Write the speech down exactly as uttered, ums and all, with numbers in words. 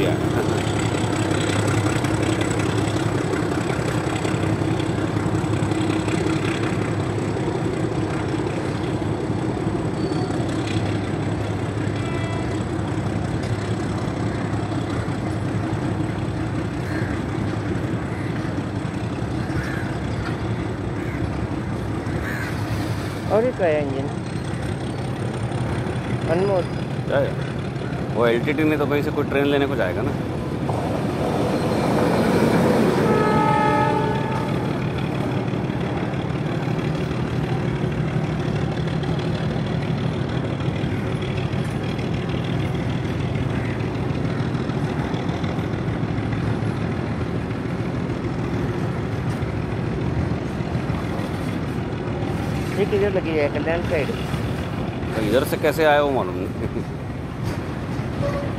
किया है। और क्या है इंजन अनमोल जाए वो एलटीटी नहीं तो कहीं से कोई ट्रेन लेने को जाएगा ना। ये किधर लगी है? कल्याण साइड। तो इधर से कैसे आया वो मालूम नहीं।